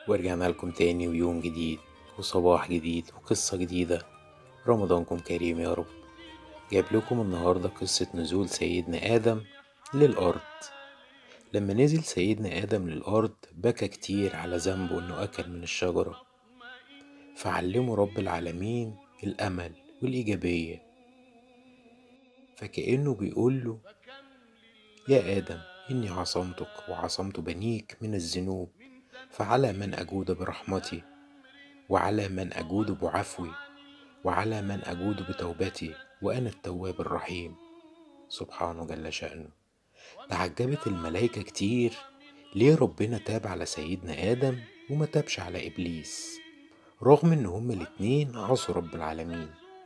ورجعنا لكم تاني ويوم جديد وصباح جديد وقصة جديدة. رمضانكم كريم يا رب. جايب لكم النهاردة قصة نزول سيدنا آدم للأرض. لما نزل سيدنا آدم للأرض بكى كتير على ذنبه إنه أكل من الشجرة، فعلمه رب العالمين الأمل والإيجابية، فكأنه بيقوله: يا آدم، إني عصمتك وعصمت بنيك من الذنوب، فعلى من أجود برحمتي، وعلى من أجود بعفوي، وعلى من أجود بتوبتي، وأنا التواب الرحيم. سبحانه جل شأنه. تعجبت الملائكة كتير ليه ربنا تاب على سيدنا آدم وما تابش على إبليس، رغم إن هما الاتنين عصوا رب العالمين.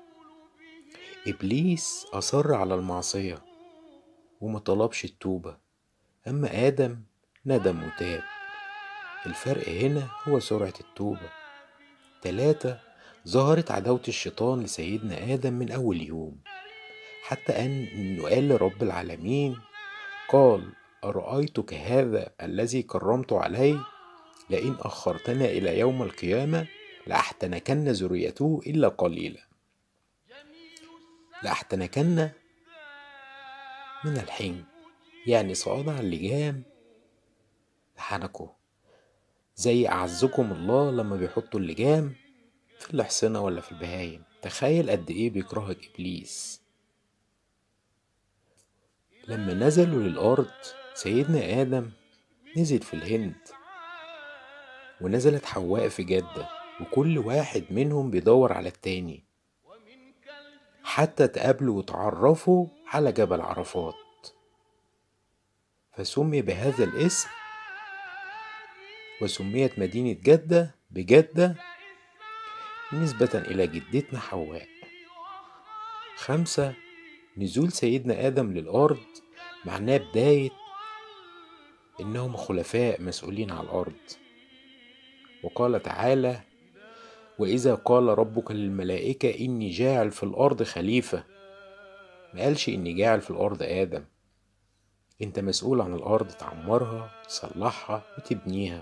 إبليس أصر على المعصية وما طلبش التوبة، أما آدم ندم وتاب. الفرق هنا هو سرعة التوبة. 3. ظهرت عداوة الشيطان لسيدنا آدم من أول يوم، حتى أنه قال لرب العالمين: قال: أرأيتك هذا الذي كرمت عليه، لئن أخرتنا إلى يوم القيامة لأحتنكن ذريته إلا قليلا. لأحتنكن من الحين، يعني صعود اللجام لحنكه، زي أعزكم الله لما بيحطوا اللجام في الحصنة ولا في البهايم. تخيل قد إيه بيكرهك إبليس. لما نزلوا للأرض سيدنا آدم نزل في الهند، ونزلت حواء في جدة، وكل واحد منهم بيدور على التاني حتى تقابلوا وتعرفوا على جبل عرفات، فسمي بهذا الاسم، وسميت مدينة جدة بجدة نسبة إلى جدتنا حواء. 5. نزول سيدنا آدم للأرض معناه بداية إنهم خلفاء مسؤولين على الأرض. وقال تعالى: وإذا قال ربك للملائكة إني جاعل في الأرض خليفة، ما قالش إني جاعل في الأرض آدم. أنت مسؤول عن الأرض، تعمرها تصلحها وتبنيها.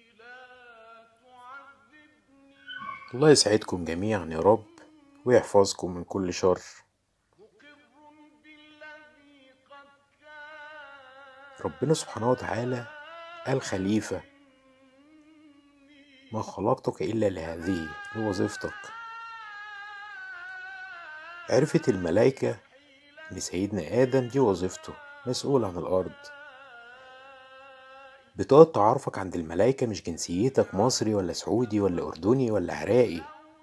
الله يسعدكم جميعا يا رب، ويحفظكم من كل شر. ربنا سبحانه وتعالى قال خليفة: ما خلقتك إلا لهذه، لوظيفتك. عرفت الملائكة إن سيدنا آدم دي وظيفته، مسؤول عن الأرض. بطاقة تعرفك عند الملائكة مش جنسيتك مصري ولا سعودي ولا أردني ولا عراقي.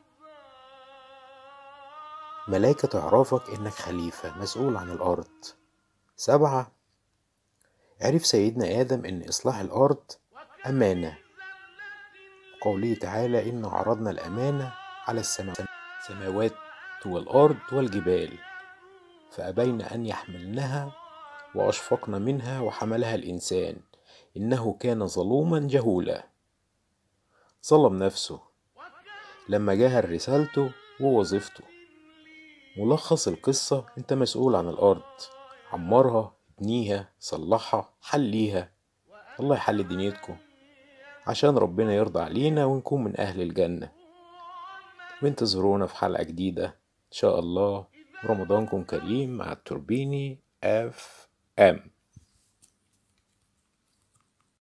ملائكة تعرفك إنك خليفة مسؤول عن الأرض. 7. عرف سيدنا آدم إن إصلاح الأرض أمانة. قوله تعالى: إن عرضنا الأمانة على السماوات والأرض والجبال فأبين أن يحملنها وأشفقن منها وحملها الإنسان إنه كان ظلوما جهولا. ظلم نفسه لما جاهل رسالته ووظيفته. ملخص القصة: انت مسؤول عن الأرض، عمرها، ابنيها، صلحها، حليها. الله يحل دنيتكم عشان ربنا يرضى علينا ونكون من أهل الجنة. وانتظرونا في حلقة جديدة إن شاء الله. رمضانكم كريم مع التوربيني FM.